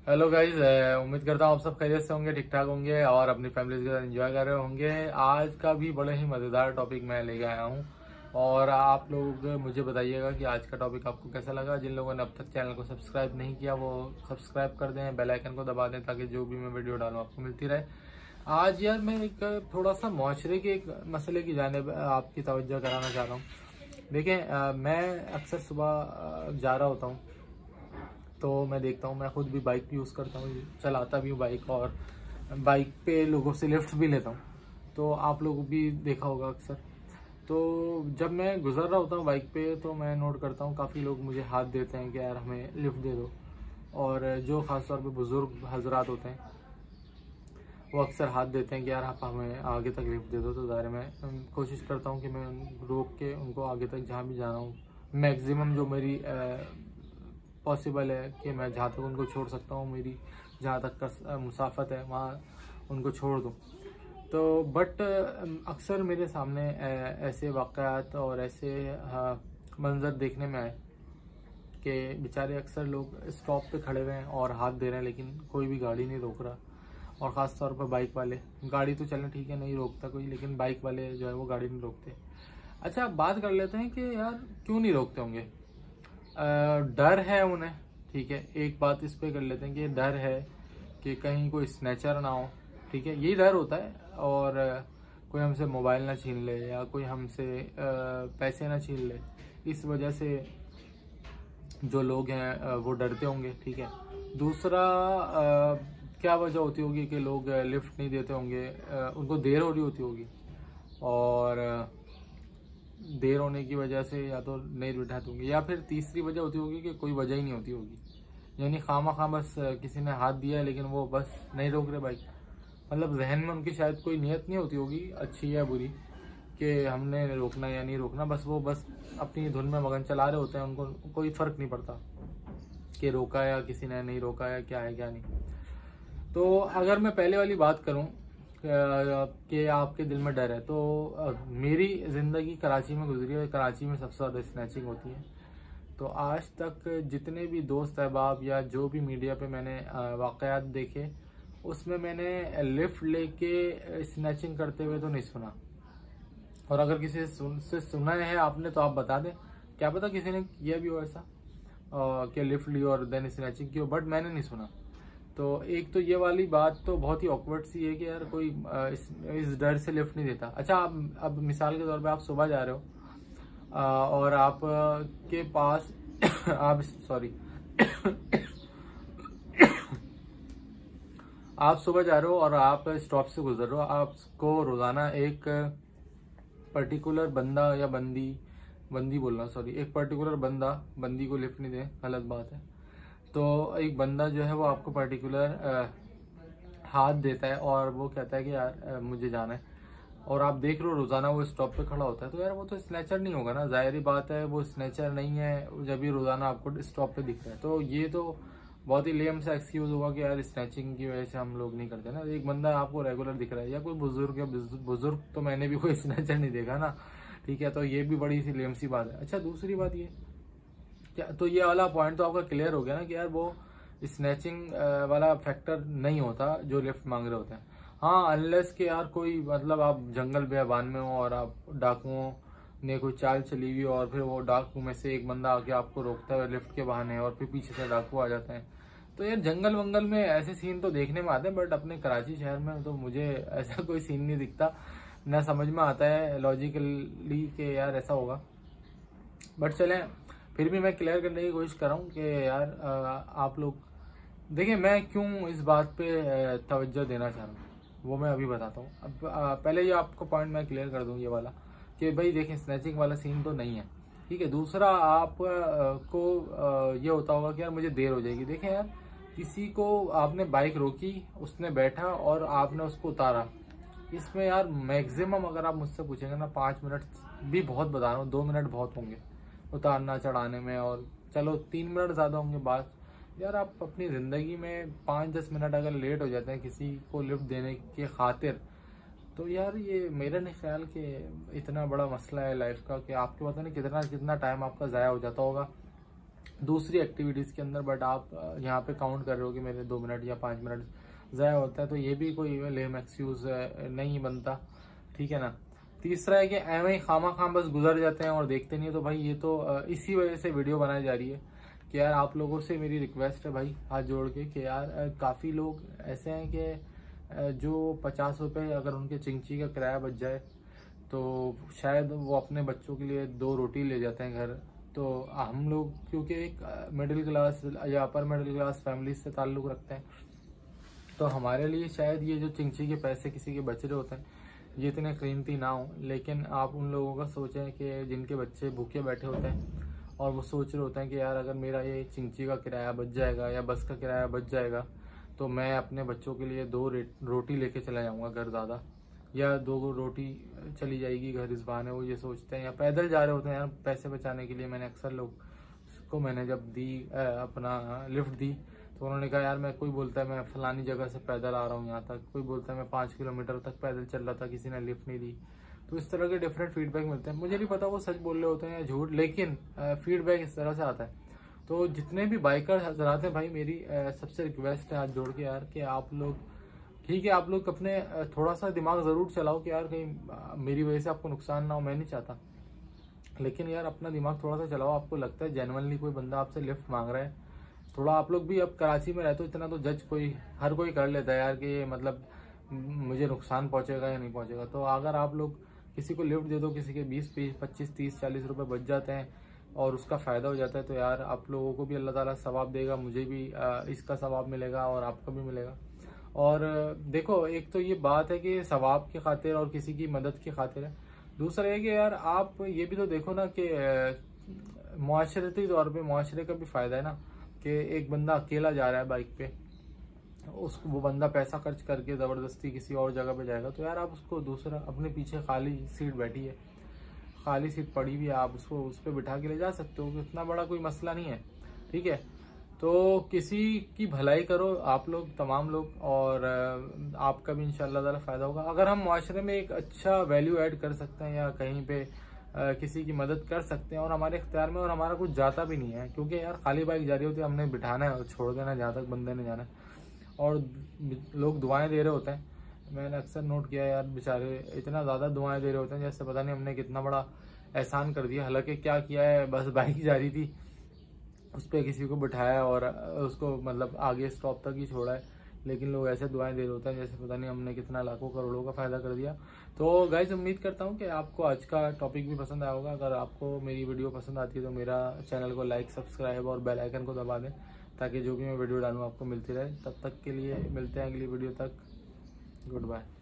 Hello guys, उम्मीद करता हूँ आप सब खैरियत से होंगे, ठीक ठाक होंगे और अपनी फैमिली के साथ एंजॉय कर रहे होंगे। आज का भी बड़े ही मज़ेदार टॉपिक मैं लेके आया हूँ और आप लोग मुझे बताइएगा कि आज का टॉपिक आपको कैसा लगा। जिन लोगों ने अब तक चैनल को सब्सक्राइब नहीं किया वो सब्सक्राइब कर दें, बेल आइकन को दबा दें ताकि जो भी मैं वीडियो डालूँ आपको मिलती रहे। आज यार मैं एक थोड़ा सा मुआशरे के एक मसले की जानिब आपकी तवज्जो कराना चाह रहा हूँ। देखें, मैं अक्सर सुबह जा रहा होता हूँ तो मैं देखता हूँ, मैं खुद भी बाइक यूज़ करता हूँ, चलाता भी हूँ बाइक और बाइक पे लोगों से लिफ्ट भी लेता हूँ। तो आप लोगों भी देखा होगा अक्सर। तो जब मैं गुजर रहा होता हूँ बाइक पे तो मैं नोट करता हूँ काफ़ी लोग मुझे हाथ देते हैं कि यार हमें लिफ्ट दे दो। और जो ख़ास तौर पे बुज़ुर्ग हजरात होते हैं वो अक्सर हाथ देते हैं कि यार आप हमें आगे तक लिफ्ट दे दो। तो ज़ाहिर मैं कोशिश करता हूँ कि मैं रोक के उनको आगे तक जहाँ भी जाना हूँ मैक्सिमम जो मेरी पॉसिबल है कि मैं जहाँ तक उनको छोड़ सकता हूँ, मेरी जहाँ तक का मुसाफत है वहाँ उनको छोड़ दूँ। तो बट अक्सर मेरे सामने ऐसे वाक़यात और ऐसे मंज़र देखने में आए कि बेचारे अक्सर लोग स्टॉप पे खड़े हुए हैं और हाथ दे रहे हैं लेकिन कोई भी गाड़ी नहीं रोक रहा। और ख़ास तौर पर बाइक वाले, गाड़ी तो चलना ठीक है नहीं रोकता कोई, लेकिन बाइक वाले जो है वो गाड़ी नहीं रोकते। अच्छा, अब बात कर लेते हैं कि यार क्यों नहीं रोकते होंगे। डर है उन्हें, ठीक है। एक बात इस पे कर लेते हैं कि डर है कि कहीं कोई स्नैचर ना हो, ठीक है, यही डर होता है। और कोई हमसे मोबाइल ना छीन ले या कोई हमसे पैसे ना छीन ले, इस वजह से जो लोग हैं वो डरते होंगे, ठीक है। दूसरा क्या वजह होती होगी कि लोग लिफ्ट नहीं देते होंगे, उनको देर हो रही होती होगी और देर होने की वजह से या तो नहीं बिठाते होंगे, या फिर तीसरी वजह होती होगी कि कोई वजह ही नहीं होती होगी, यानी खामा खां बस किसी ने हाथ दिया है लेकिन वो बस नहीं रोक रहे बाइक। मतलब जहन में उनकी शायद कोई नियत नहीं होती होगी अच्छी या बुरी कि हमने रोकना या नहीं रोकना, बस वो बस अपनी धुन में मगन चला रहे होते हैं। उनको कोई फ़र्क नहीं पड़ता कि रोका या किसी ने नहीं रोका या क्या है क्या नहीं। तो अगर मैं पहले वाली बात करूं कि आपके दिल में डर है, तो मेरी ज़िंदगी कराची में गुजरी है। कराची में सबसे ज़्यादा स्नैचिंग होती है। तो आज तक जितने भी दोस्त अहबाब या जो भी मीडिया पे मैंने वाक़यात देखे उसमें मैंने लिफ्ट लेके स्नैचिंग करते हुए तो नहीं सुना। और अगर किसी से सुना है आपने तो आप बता दें, क्या पता किसी ने किया भी हो ऐसा कि लिफ्ट ली और देन स्नैचिंग की हो, बट मैंने नहीं सुना। तो एक तो ये वाली बात तो बहुत ही ऑकवर्ड सी है कि यार कोई इस डर से लिफ्ट नहीं देता। अच्छा, आप अब मिसाल के तौर पे आप सुबह जा रहे हो और आप के पास आप सॉरी आप सुबह जा रहे हो और आप स्टॉप से गुजर रहे हो। आपको रोजाना एक पर्टिकुलर बंदा या बंदी बोलना सॉरी एक पर्टिकुलर बंदी को लिफ्ट नहीं दे, गलत बात है। तो एक बंदा जो है वो आपको पर्टिकुलर हाथ देता है और वो कहता है कि यार मुझे जाना है, और आप देख रहे हो रोजाना वो स्टॉप पे खड़ा होता है। तो यार वो तो स्नैचर नहीं होगा ना, जाहिर बात है वो स्नैचर नहीं है जब भी रोजाना आपको स्टॉप पे दिख रहा है। तो ये तो बहुत ही लेम सा एक्सक्यूज होगा कि यार स्नैचिंग की वजह से हम लोग नहीं करते ना। एक बंदा आपको रेगुलर दिख रहा है या कोई बुजुर्ग तो मैंने भी कोई स्नैचर नहीं देखा ना, ठीक है। तो ये भी बड़ी सी लेम सी बात है। अच्छा, दूसरी बात ये क्या, तो ये वाला पॉइंट तो आपका क्लियर हो गया ना कि यार वो स्नैचिंग वाला फैक्टर नहीं होता जो लिफ्ट मांग रहे होते हैं। हाँ, अनलेस के यार कोई मतलब आप जंगल बेबान में हो और आप डाकुओं ने कोई चाल चली हुई और फिर वो डाकू में से एक बंदा आके आपको रोकता है लिफ्ट के बहाने और फिर पीछे से डाकू आ जाते हैं। तो यार जंगल वंगल में ऐसे सीन तो देखने में आते हैं, बट अपने कराची शहर में तो मुझे ऐसा कोई सीन नहीं दिखता, ना समझ में आता है लॉजिकली कि यार ऐसा होगा। बट चलें, फिर भी मैं क्लियर करने की कोशिश कर रहा हूँ कि यार आप लोग देखिए मैं क्यों इस बात पे तवज्जो देना चाह रहा हूँ वो मैं अभी बताता हूँ। अब पहले ये आपको पॉइंट मैं क्लियर कर दूँ ये वाला कि भाई देखें स्नैचिंग वाला सीन तो नहीं है, ठीक है। दूसरा आप को ये होता होगा कि यार मुझे देर हो जाएगी। देखें यार, किसी को आपने बाइक रोकी, उसने बैठा और आपने उसको उतारा, इसमें यार मैक्सिमम अगर आप मुझसे पूछेंगे ना 5 मिनट भी बहुत बता रहा हूँ, 2 मिनट बहुत होंगे उतारना चढ़ाने में, और चलो 3 मिनट ज़्यादा होंगे बात। यार आप अपनी ज़िंदगी में 5-10 मिनट अगर लेट हो जाते हैं किसी को लिफ्ट देने के खातिर, तो यार ये मेरा नहीं ख्याल कि इतना बड़ा मसला है लाइफ का कि आपको पता नहीं कितना कितना टाइम आपका ज़ाया हो जाता होगा दूसरी एक्टिविटीज़ के अंदर, बट आप यहाँ पे काउंट कर रहे हो कि मेरे 2 मिनट या 5 मिनट ज़ाया होता है, तो ये भी कोई लेम एक्सक्यूज़ नहीं बनता, ठीक है ना। तीसरा है कि एवं ही खामा खाम बस गुजर जाते हैं और देखते नहीं है, तो भाई ये तो इसी वजह से वीडियो बनाई जा रही है कि यार आप लोगों से मेरी रिक्वेस्ट है भाई हाथ जोड़ के कि यार काफ़ी लोग ऐसे हैं कि जो 50 रुपये अगर उनके चिंची का किराया बच जाए तो शायद वो अपने बच्चों के लिए 2 रोटी ले जाते हैं घर। तो हम लोग क्योंकि एक मिडिल क्लास या अपर मिडिल क्लास फैमिली से ताल्लुक़ रखते हैं, तो हमारे लिए शायद ये जो चिंची के पैसे किसी के बच रहे होते हैं ये इतने कीमती ना हो। लेकिन आप उन लोगों का सोचें कि जिनके बच्चे भूखे बैठे होते हैं और वो सोच रहे होते हैं कि यार अगर मेरा ये चिंची का किराया बच जाएगा या बस का किराया बच जाएगा तो मैं अपने बच्चों के लिए 2 रोटी लेके चला जाऊँगा घर ज़्यादा, या 2 रोटी चली जाएगी घर इस बहाने, वो ये सोचते हैं। या पैदल जा रहे होते हैं यार पैसे बचाने के लिए। मैंने अक्सर लोग को मैंने जब दी अपना लिफ्ट दी तो उन्होंने कहा यार मैं, कोई बोलता है मैं फलानी जगह से पैदल आ रहा हूँ यहाँ तक, कोई बोलता है मैं 5 किलोमीटर तक पैदल चल रहा था, किसी ने लिफ्ट नहीं दी। तो इस तरह के डिफरेंट फीडबैक मिलते हैं। मुझे नहीं पता वो सच बोल रहे होते हैं या झूठ, लेकिन फीडबैक इस तरह से आता है। तो जितने भी बाइकर हजरात हैं भाई, मेरी सबसे रिक्वेस्ट है हाथ जोड़ के यार कि आप लोग, ठीक है आप लोग अपने थोड़ा सा दिमाग ज़रूर चलाओ कि यार कहीं मेरी वजह से आपको नुकसान ना हो, मैं नहीं चाहता, लेकिन यार अपना दिमाग थोड़ा सा चलाओ। आपको लगता है जेन्युइनली कोई बंदा आपसे लिफ्ट मांग रहा है, थोड़ा आप लोग भी अब कराची में रहते हो, इतना तो जज हर कोई कर लेता है यार कि ये मतलब मुझे नुकसान पहुंचेगा या नहीं पहुंचेगा। तो अगर आप लोग किसी को लिफ्ट दे दो, किसी के 20, 25, 30, 40 रुपए बच जाते हैं और उसका फ़ायदा हो जाता है, तो यार आप लोगों को भी अल्लाह ताला सवाब देगा, मुझे भी इसका सवाब मिलेगा और आपको भी मिलेगा। और देखो एक तो ये बात है कि सवाब की खातिर और किसी की मदद की खातिर है। दूसरा है कि यार आप ये भी तो देखो ना कि मुआशरती तौर पे मुआशरे का भी फ़ायदा है ना, कि एक बंदा अकेला जा रहा है बाइक पे, उसको वो बंदा पैसा खर्च करके ज़बरदस्ती किसी और जगह पे जाएगा, तो यार आप उसको दूसरा अपने पीछे खाली सीट बैठी है, खाली सीट पड़ी हुई है, आप उसको उस पर बिठा के ले जा सकते हो, इतना बड़ा कोई मसला नहीं है, ठीक है। तो किसी की भलाई करो आप लोग, तमाम लोग, और आपका भी इंशाअल्लाह ताला फ़ायदा होगा। अगर हम माशरे में एक अच्छा वैल्यू ऐड कर सकते हैं या कहीं पे किसी की मदद कर सकते हैं और हमारे इख्तियार में और हमारा कुछ जाता भी नहीं है, क्योंकि यार खाली बाइक जा रही होती है, हमने बिठाना है और छोड़ देना जहाँ तक बंदे ने जाना है, और लोग दुआएं दे रहे होते हैं। मैंने अक्सर नोट किया यार बेचारे इतना ज़्यादा दुआएं दे रहे होते हैं जैसे पता नहीं हमने कितना बड़ा एहसान कर दिया। हालांकि क्या किया है, बस बाइक जा रही थी उस पर किसी को बिठाया और उसको मतलब आगे स्टॉप तक ही छोड़ा है, लेकिन लोग ऐसे दुआएं दे रहे होते हैं जैसे पता नहीं हमने कितना लाखों करोड़ों का फ़ायदा कर दिया। तो गाइस उम्मीद करता हूं कि आपको आज का टॉपिक भी पसंद आया होगा। अगर आपको मेरी वीडियो पसंद आती है तो मेरा चैनल को लाइक, सब्सक्राइब और बेल आइकन को दबा दें, ताकि जो भी मैं वीडियो डालूँ आपको मिलती रहे। तब तक के लिए मिलते हैं अगली वीडियो तक, गुड बाय।